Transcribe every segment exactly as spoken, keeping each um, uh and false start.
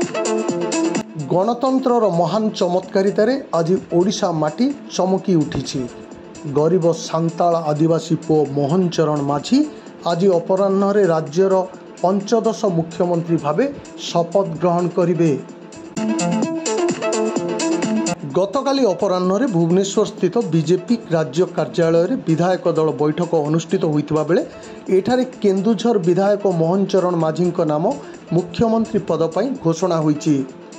गणतंत्रर महान चमत्कारितार आज ओडिशा माटी चमकी उठी। गरीब सांताल आदिवासी पुओ मोहन चरण माझी आज अपराह्न राज्यर पंचदश मुख्यमंत्री भावे शपथ ग्रहण करिवे। गतकाली अपराह्न भुवनेश्वर स्थित बीजेपी राज्य कार्यालय रे विधायक दल बैठक अनुष्ठित होइतिबा बेले एठारे केन्दुझर विधायक मोहन चरण माझी नाम मुख्यमंत्री पद पर घोषणा होइछि।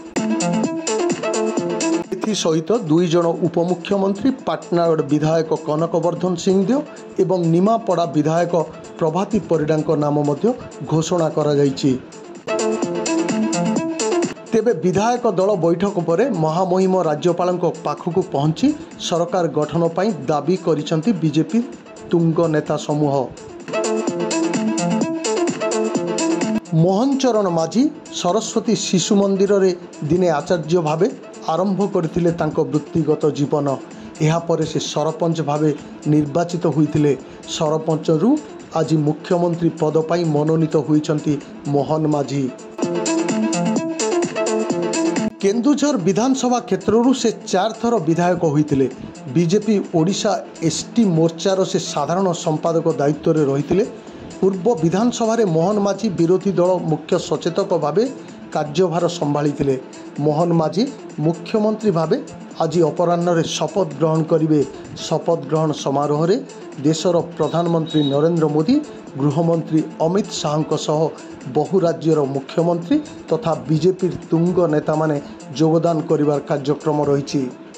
सहित दुई जन उपमुख्यमंत्री पाटनागढ़ विधायक कनकवर्धन सिंहदेव एवं निमापड़ा विधायक प्रभाती परिडा नाम मध्य घोषणा करा जाइछि। तेबे विधायक दल बैठक पर महामहिम राज्यपाल पाखक पहुंची सरकार गठन पर दाबी करिसेंति बीजेपी तुंग नेता समूह। मोहन चरण माझी सरस्वती शिशु मंदिर रे दिने आचार्य भावे आरंभ करथिले तांको वृत्तिगत जीवन। यापर से सरपंच भावे निर्वाचित होइथिले। सरपंच रु आज मुख्यमंत्री पद पर मनोनीत होइछंती मोहन माझी। केन्दुझर विधानसभा क्षेत्रु से चार थर विधायक होइथिले। बीजेपी ओडिशा एसटी मोर्चार से साधारण संपादक दायित्व रे रहिथिले। पूर्व विधानसभा रे मोहन माझी विरोधी दल मुख्य सचेतक भावे कार्यभार संभाळिथिले। मोहन माझी मुख्यमंत्री भावे आज अपराह्न रे शपथ ग्रहण करिवे। शपथ ग्रहण समारोह रे देशर प्रधानमंत्री नरेंद्र मोदी, गृहमंत्री अमित शाह सह बहु राज्यर मुख्यमंत्री तथा बीजेपी तुंग नेता माने योगदान करिवार कार्यक्रम रहिछि।